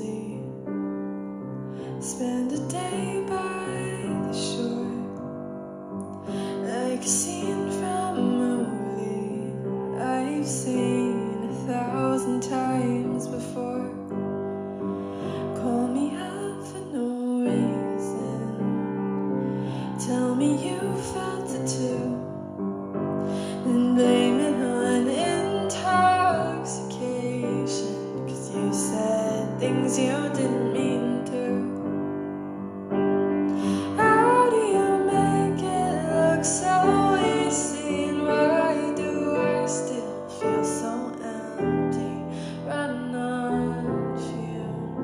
sea. Spend a day by the shore, like a scene from a movie I've seen 1,000 times before. Call me up for no reason, tell me you felt it too, then blame it on intoxication, 'cause you said things you didn't mean to. How do you make it look so easy, and why do I still feel so empty, running on fumes?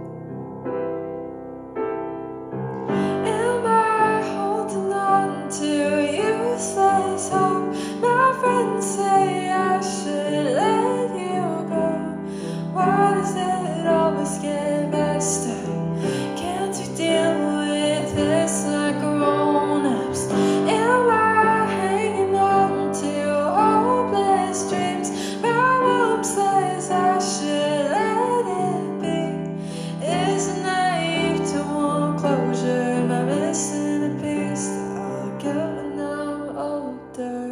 Am I holding on to useless hope? My friends say I should let you go. Why does it always get messed up? Can't we deal with this like grown-ups? Am I hanging on to hopeless dreams? My mom says I should let it be. Isn't naive to want closure? Am I missing a piece that I'll get when I'm older?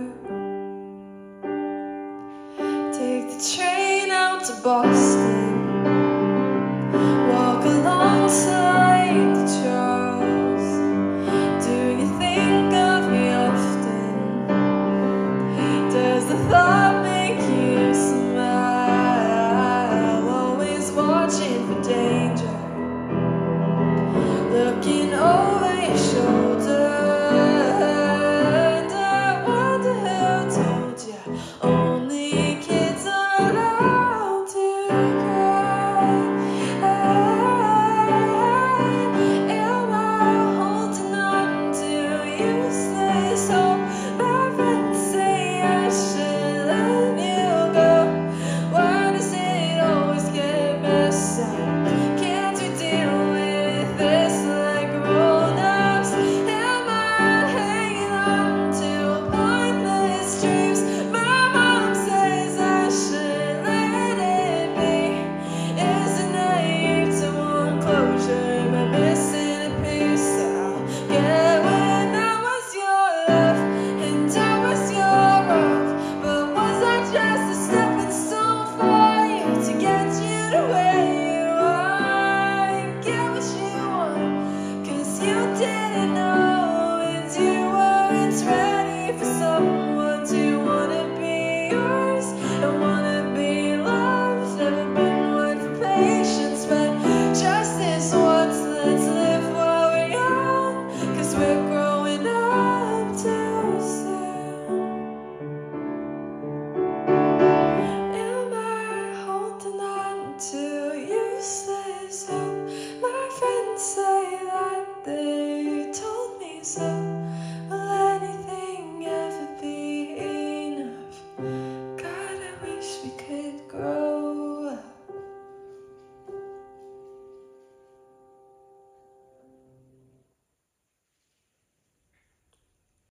Take the train out to Boston, walk alongside the Charles. Do you think of me often? Does the thought make you smile? Always watching for danger, looking over your shoulder. And I wonder who told you only kids are allowed to cry. Am I holding on to useless hope? My friends say I should let you go. Why does it always get messed up? Can't we deal with this like grown-ups? Am I hanging on to pointless dreams? My mom says I should let it be. Isn't naive to want closure? Am I missing a piece I'll get when I was your love and I was your rock? But was I just a stepping stone for you to get you to where you are? Get what you want, 'cause you didn't know, and you weren't ready for someone to wanna be yours and wanna be loved. Never been one for patience, but just this once, let's live while we're young, 'cause we're growing up too soon. Am I holding on to useless hope? My friends say that they told me so.